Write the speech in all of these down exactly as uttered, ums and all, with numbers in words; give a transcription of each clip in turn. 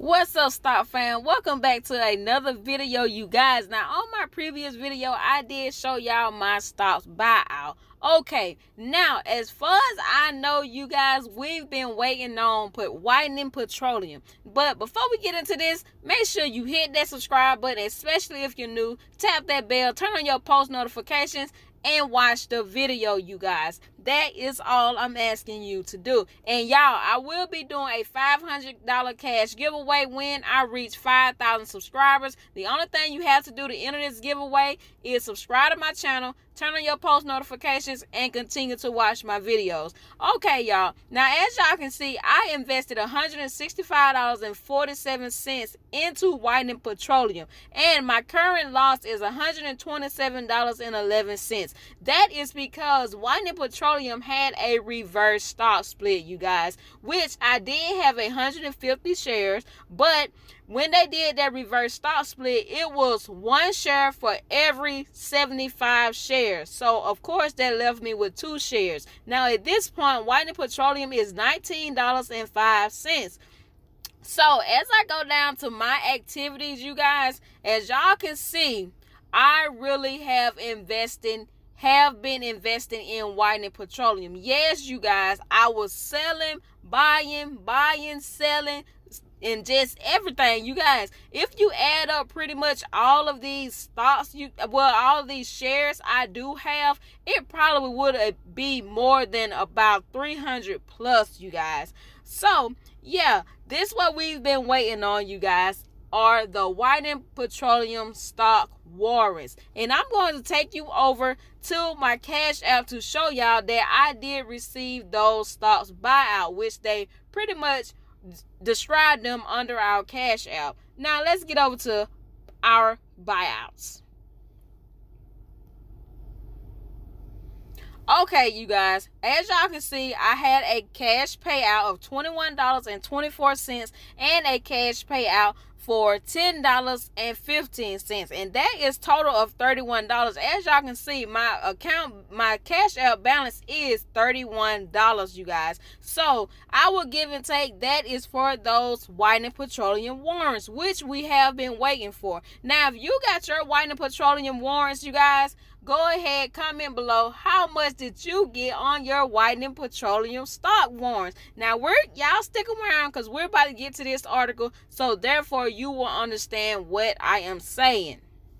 What's up, stock fam? Welcome back to another video, you guys. Now, on my previous video, I did show y'all my stocks buyout. Okay, now as far as I know, you guys, we've been waiting on put Whiting Petroleum. But before we get into this, make sure you hit that subscribe button, especially if you're new. Tap that bell, turn on your post notifications, and watch the video, you guys. That is all I'm asking you to do. And y'all, I will be doing a five hundred dollar cash giveaway when I reach five thousand subscribers. The only thing you have to do to enter this giveaway is subscribe to my channel, turn on your post notifications, and continue to watch my videos. Okay, y'all. Now, as y'all can see, I invested one hundred sixty-five dollars and forty-seven cents into Whiting Petroleum. And my current loss is one hundred twenty-seven dollars and eleven cents. That is because Whiting Petroleum had a reverse stock split, you guys, which I did have one hundred fifty shares, but when they did that reverse stock split, it was one share for every seventy-five shares. So of course that left me with two shares. Now at this point, Whiting Petroleum is nineteen dollars and five cents. So as I go down to my activities, you guys, as y'all can see, I really have invested have been investing in Whiting Petroleum. Yes, you guys, I was selling, buying, buying, selling, and just everything. You guys, if you add up pretty much all of these stocks, you well, all of these shares I do have, it probably would be more than about three hundred plus, you guys. So yeah, this is what we've been waiting on, you guys, are the Whiting Petroleum stock warrants. And I'm going to take you over to my Cash App to show y'all that I did receive those stocks buyout, which they pretty much described them under our Cash App. Now let's get over to our buyouts. Okay, you guys, as y'all can see, I had a cash payout of twenty-one dollars and twenty-four cents and a cash payout for ten dollars and fifteen cents, and that is total of thirty-one dollars. As y'all can see, my account, my Cash App balance is thirty-one dollars, you guys. So I will give and take. That is for those Whiting Petroleum warrants, which we have been waiting for. Now, if you got your Whiting Petroleum warrants, you guys, go ahead, comment below how much did you get on your Whiting Petroleum stock warrants. Now, we're y'all stick around because we're about to get to this article, so therefore you will understand what I am saying.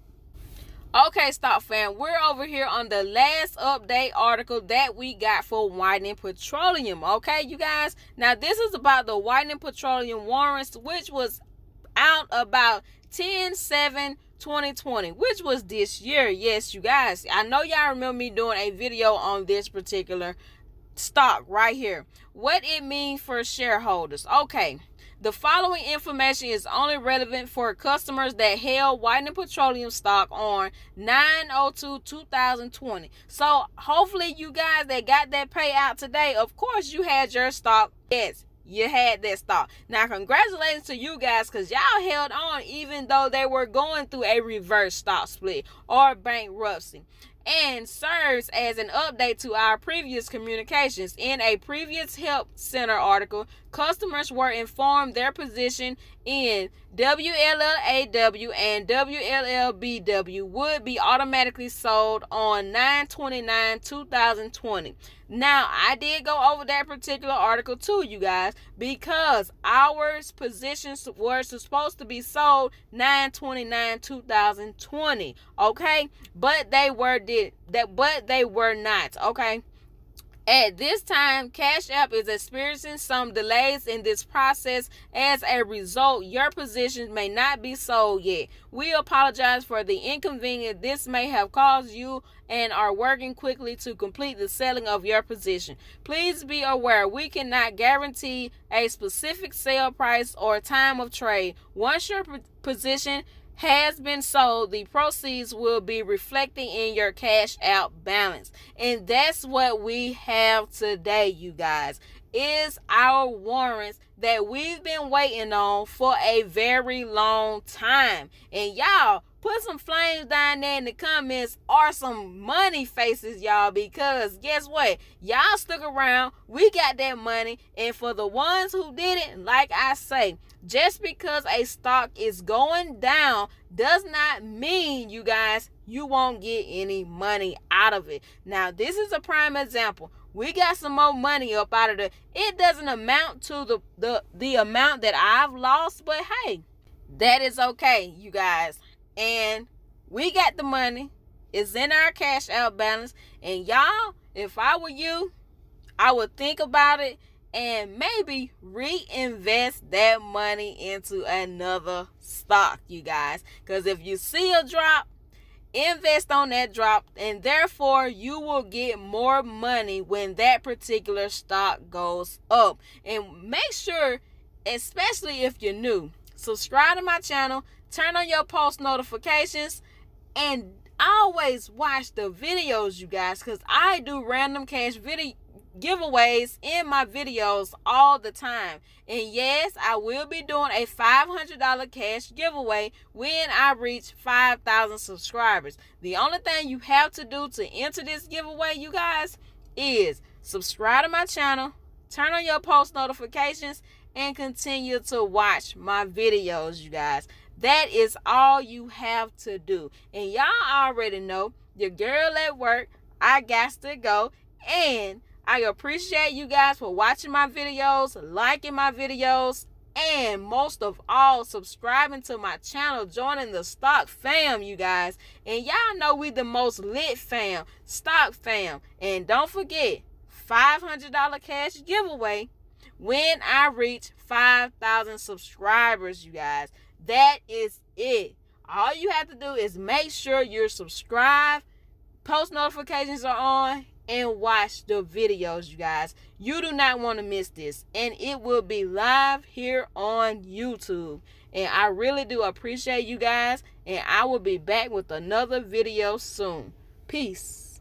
Okay, stock fam, we're over here on the last update article that we got for Whiting Petroleum. Okay, you guys. Now, this is about the Whiting Petroleum warrants, which was out about ten seven twenty twenty, which was this year. Yes, you guys, I know y'all remember me doing a video on this particular stock right here, what it means for shareholders. Okay, the following information is only relevant for customers that held Whiting Petroleum stock on nine oh two two thousand twenty. So hopefully you guys that got that payout today, of course you had your stock. Yes, you had that stock. Now, congratulations to you guys, because y'all held on even though they were going through a reverse stock split or bankruptcy, and serves as an update to our previous communications. In a previous Help Center article, customers were informed their position in W L L A W and W L L B W would be automatically sold on nine twenty-nine two thousand twenty. Now, I did go over that particular article too, you guys, because our positions were supposed to be sold nine twenty-nine two thousand twenty. Okay, but they were did that, but they were not. Okay. At this time, Cash App is experiencing some delays in this process. As a result, your positions may not be sold yet. We apologize for the inconvenience this may have caused you and are working quickly to complete the selling of your position. Please be aware, we cannot guarantee a specific sale price or time of trade. Once your position has been sold, the proceeds will be reflecting in your Cash Out balance. And that's what we have today, you guys. is our warrants that we've been waiting on for a very long time. And y'all, put some flames down there in the comments or some money faces, y'all, because guess what? Y'all stuck around. We got that money. And for the ones who didn't, like I say, just because a stock is going down does not mean, you guys, you won't get any money out of it. Now, this is a prime example. We got some more money up out of the, it doesn't amount to the, the, the amount that I've lost, but hey, that is okay, you guys. And we got the money. It's in our cash out balance. And y'all, if I were you, I would think about it and maybe reinvest that money into another stock, you guys. Because if you see a drop, invest on that drop, and therefore you will get more money when that particular stock goes up. And make sure, especially if you're new, subscribe to my channel, turn on your post notifications, and always watch the videos, you guys, because I do random cash video giveaways in my videos all the time. And yes, I will be doing a five hundred dollars cash giveaway when I reach five thousand subscribers. The only thing you have to do to enter this giveaway, you guys, is subscribe to my channel, turn on your post notifications, and continue to watch my videos, you guys. That is all you have to do. And y'all already know, your girl at work, I got to go. And I appreciate you guys for watching my videos, liking my videos, and most of all, subscribing to my channel, joining the Stock Fam, you guys. And y'all know we the most lit fam, Stock Fam. And don't forget, five hundred dollars cash giveaway when I reach five thousand subscribers, you guys. That is it. All you have to do is make sure you're subscribed, post notifications are on, and watch the videos, you guys. You do not want to miss this. And it will be live here on YouTube. And I really do appreciate you guys. And I will be back with another video soon. Peace.